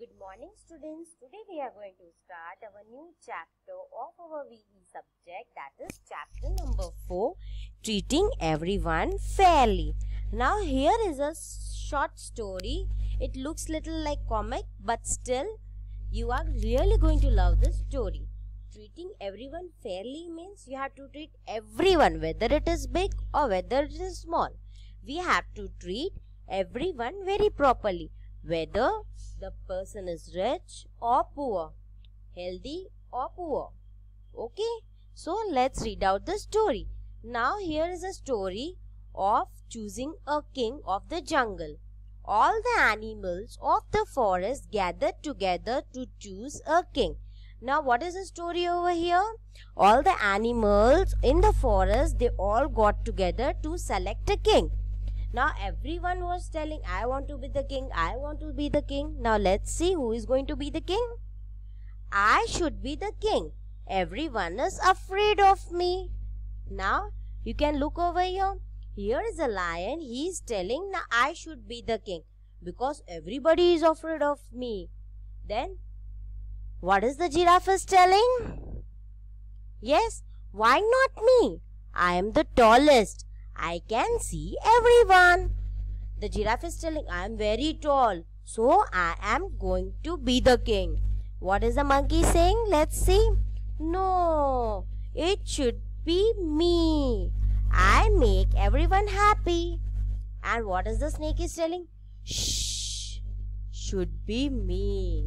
Good morning students. Today we are going to start our new chapter of our VE subject, that is chapter number 4, Treating Everyone Fairly. Now here is a short story. It looks little like comic, but still you are really going to love this story. Treating everyone fairly means you have to treat everyone, whether it is big or whether it is small. We have to treat everyone very properly, whether the person is rich or poor, healthy or poor. Okay, so let's read out the story. Now here is a story of choosing a king of the jungle. All the animals of the forest gathered together to choose a king. Now what is the story over here? All the animals in the forest, they all got together to select a king. Now everyone was telling, I want to be the king, I want to be the king. Now let's see who is going to be the king. I should be the king. Everyone is afraid of me. Now you can look over here. Here is a lion. He is telling, now I should be the king because everybody is afraid of me. Then what is the giraffe is telling? Yes, why not me? I am the tallest. I can see everyone. The giraffe is telling, I am very tall, so I am going to be the king. What is the monkey saying? Let's see. No, it should be me. I make everyone happy. And what is the snake is telling? Shh, should be me.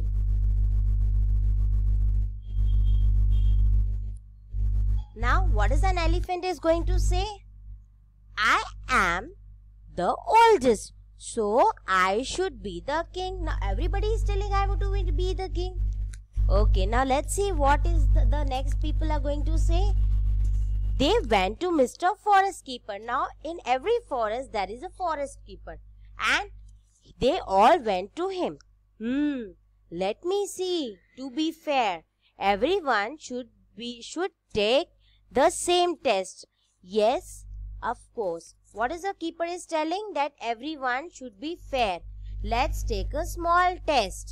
Now, what is an elephant is going to say? I am the oldest, so I should be the king. Now everybody is telling I want to be the king. Okay, now let's see what is the next people are going to say. They went to Mr. Forest Keeper. Now in every forest there is a forest keeper, and they all went to him. Let me see. To be fair, everyone should take the same test. Yes, of course. What is the keeper is telling? That everyone should be fair. Let's take a small test.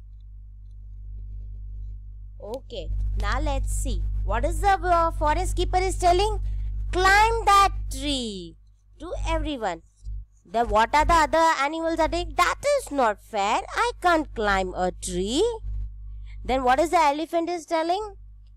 Okay, now let's see. What is the forest keeper is telling? Climb that tree. To everyone. Then what are the other animals are saying? That is not fair. I can't climb a tree. Then what is the elephant is telling?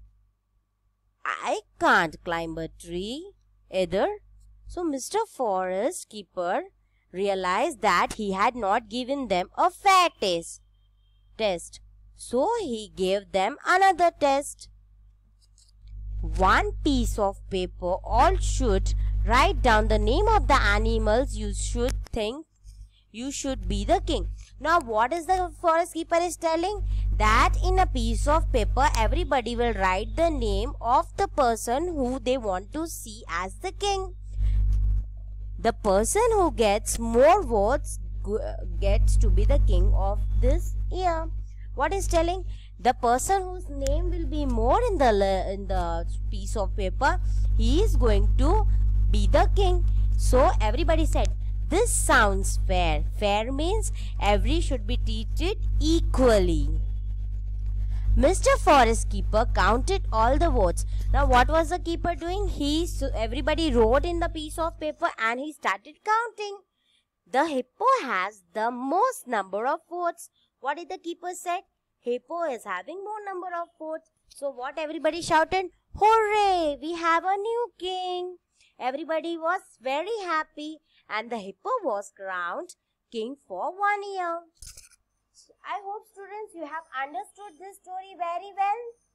I can't climb a tree either. So Mr. Forest Keeper realized that he had not given them a fair test. So he gave them another test. One piece of paper, all should write down the name of the animals you should think you should be the king. Now what is the Forest Keeper is telling? That in a piece of paper everybody will write the name of the person who they want to see as the king. The person who gets more votes gets to be the king of this year. What is telling? The person whose name will be more in the piece of paper, he is going to be the king. So everybody said, this sounds fair. Fair means every should be treated equally. Mr. Forest Keeper counted all the votes. Now what was the keeper doing? Everybody wrote in the piece of paper and he started counting. The hippo has the most number of votes. What did the keeper say? Hippo is having more number of votes. So what everybody shouted? Hooray! We have a new king. Everybody was very happy and the hippo was crowned king for 1 year. I hope students you have understood this story very well.